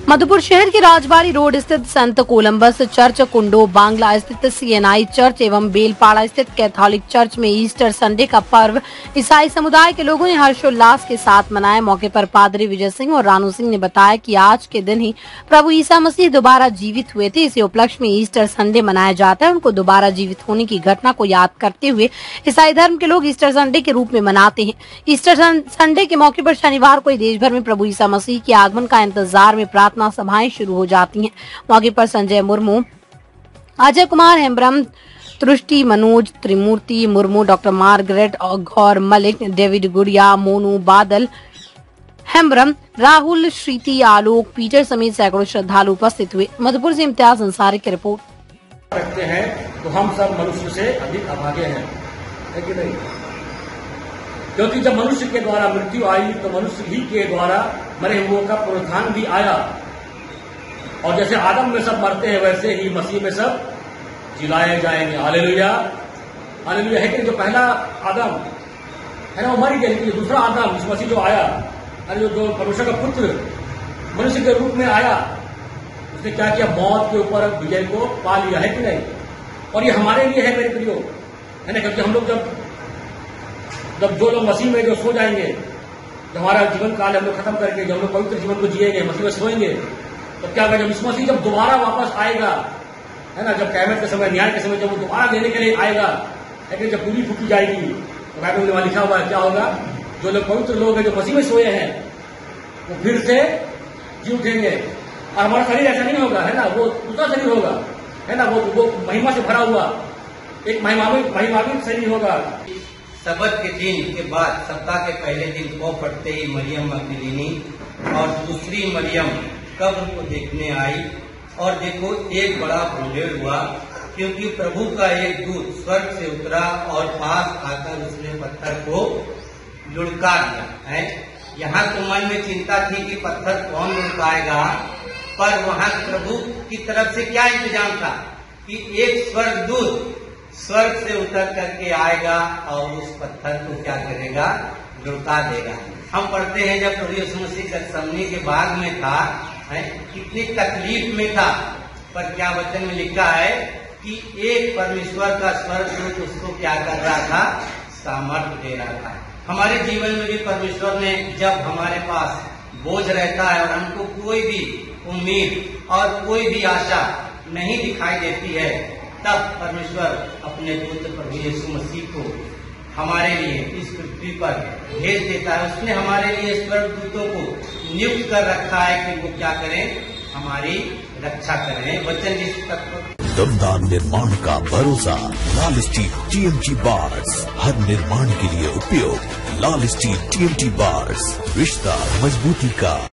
मधुपुर शहर के राजबाड़ी रोड स्थित संत कोलंबस चर्च, कुंडो बांग्ला स्थित CNI चर्च एवं बेलपाड़ा स्थित कैथोलिक चर्च में ईस्टर संडे का पर्व ईसाई समुदाय के लोगों ने हर्षोल्लास के साथ मनाया। मौके पर पादरी विजय सिंह और रानू सिंह ने बताया कि आज के दिन ही प्रभु ईसा मसीह दोबारा जीवित हुए थे। इसी उपलक्ष्य में ईस्टर संडे मनाया जाता है। उनको दोबारा जीवित होने की घटना को याद करते हुए ईसाई धर्म के लोग ईस्टर संडे के रूप में मनाते हैं। ईस्टर संडे के मौके पर शनिवार को देश भर में प्रभु ईसा मसीह के आगमन का इंतजार में प्रार्थना सभाएं शुरू हो जाती हैं। मौके पर Sanjay Murmu, Ajay Kumar Hembram, Tushti Manoj, Trimurti Murmu, doctor Margaret Gaur Malik, David Gudiya, Monu Badal, Hembram, Rahul, Shriti, Alok, Peter समेत सैकड़ों श्रद्धालु उपस्थित हुए। मधुपुर से इम्तियाज अंसारी की रिपोर्ट। रखते हैं तो हम सब मनुष्य से अधिक अभागे हैं, है कि नहीं? क्योंकि जब मनुष्य के द्वारा मृत्यु आई तो मनुष्य ही के द्वारा मरे हुओं का पुनरुत्थान भी आया। और जैसे आदम में सब मरते हैं वैसे ही मसीह में सब जिलाए जाएंगे। Hallelujah, hallelujah. है कि जो पहला आदम है ना वो मर गया, लेकिन दूसरा आदम इस मसीह जो आया, अरे जो परमेश्वर का पुत्र मनुष्य के रूप में आया, उसने क्या किया? मौत के ऊपर विजय को पा लिया, है कि नहीं? और ये हमारे लिए है मेरे प्रियो, है ना? क्योंकि हम लोग जब जो लोग मसीह में जो सो जाएंगे, जब हमारा जीवन काल हम लोग खत्म करके जब हम लोग पवित्र जीवन को जिएंगे, मसीह में सोएंगे, तो क्या होगा? जब इस मसीह जब दोबारा वापस आएगा, है ना, जब क़यामत के समय, न्याय के समय जब वो दोबारा लेने के लिए आएगा, लेकिन जब पूरी फूकी जाएगी तो बाइबल में लिखा हुआ है क्या होगा? जो लोग पवित्र लोग हैं जो मसीह में सोए हैं वो फिर से जी उठेंगे। और हमारा शरीर ऐसा नहीं होगा, है ना, वो दूसरा शरीर होगा, है ना, वो महिमा से भरा हुआ एक महिमान्वित शरीर होगा। सबत के दिन के बाद सप्ताह के पहले दिन पौ फटते ही मरियम मगदलीनी और दूसरी मरियम कब्र को देखने आई, और देखो एक बड़ा भूदेड़ हुआ, क्योंकि प्रभु का एक दूत स्वर्ग से उतरा और पास आकर उसने पत्थर को लुढ़का दिया है। यहाँ तो मन में चिंता थी कि पत्थर कौन लुढ़काएगा, पर वहाँ प्रभु की तरफ से क्या इंतजाम था कि एक स्वर्गदूत स्वर्ग से उतर करके आएगा और उस पत्थर को क्या करेगा? लुढ़का देगा। हम पढ़ते हैं जब प्रभु यीशु मसीह गतसमनी के बाग में था, है, कितनी तकलीफ में था, पर क्या वचन में लिखा है कि एक परमेश्वर का स्वर्गदूत उसको क्या कर रहा था? सामर्थ्य दे रहा था। हमारे जीवन में भी परमेश्वर ने जब हमारे पास बोझ रहता है और हमको कोई भी उम्मीद और कोई भी आशा नहीं दिखाई देती है, तब परमेश्वर अपने पुत्र प्रभु यीशु मसीह को हमारे लिए इस पृथ्वी पर भेज देता है। उसने हमारे लिए स्वर्गदूतों को नियुक्त कर रखा है कि वो क्या करें? हमारी रक्षा करें। वचन जिस तक दमदार निर्माण का भरोसा लाल स्टील TMT बार्स, हर निर्माण के लिए उपयोग। लाल स्टील TMT बार्स, रिश्ता मजबूती का।